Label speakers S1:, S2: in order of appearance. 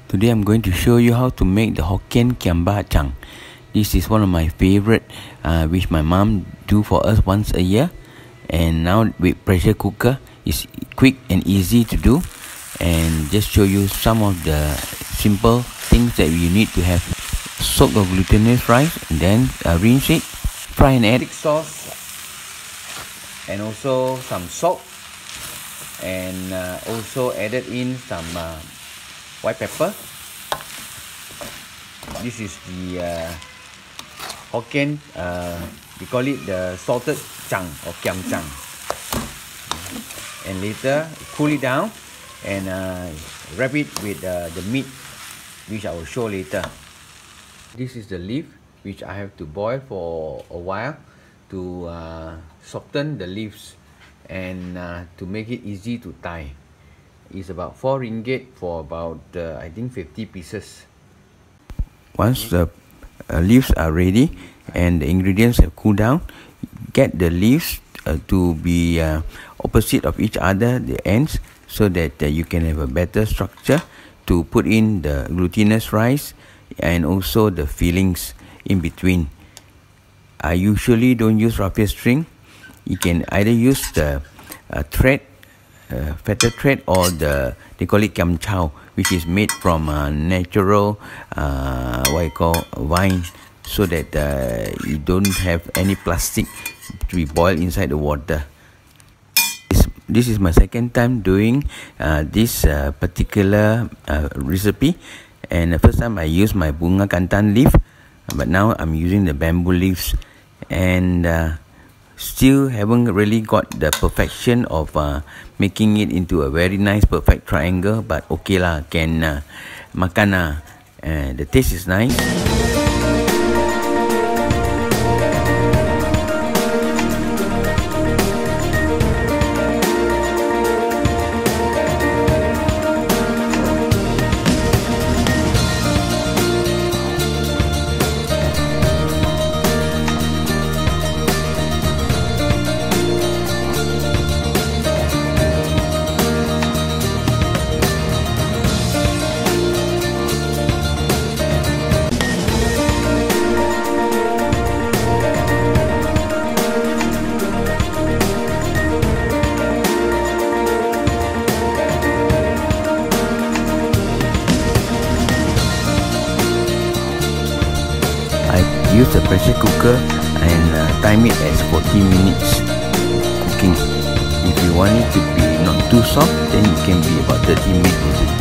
S1: Today I'm going to show you how to make the Hokkien Kiam Ba Chang. This is one of my favorite, which my mom do for us once a year. And now with pressure cooker, it's quick and easy to do. And just show you some of the simple things that you need to have. Soak the glutinous rice and then rinse it. Fry and add sauce and also some salt. And also added in some white pepper. This is the Hokkien, we call it the salted chang or kiam chang. And later cool it down and wrap it with the meat, which I will show later. This is the leaf which I have to boil for a while to soften the leaves and to make it easy to tie. It's about 4 ringgit for about I think 50 pieces. Once the leaves are ready and the ingredients have cooled down, get the leaves to be opposite of each other, the ends, so that you can have a better structure to put in the glutinous rice and also the fillings in between. I usually don't use raffia string. You can either use the thread, feather thread, or they call it kiam chow, which is made from natural vine, so that you don't have any plastic to be boiled inside the water. This is my second time doing this particular recipe, and the first time I used my bunga kantan leaf, but now I'm using the bamboo leaves, and still haven't really got the perfection of making it into a very nice perfect triangle, but okay lah, can makan lah. The taste is nice. Use the pressure cooker and time it as 40 minutes cooking. If you want it to be not too soft, then it can be about 30 minutes.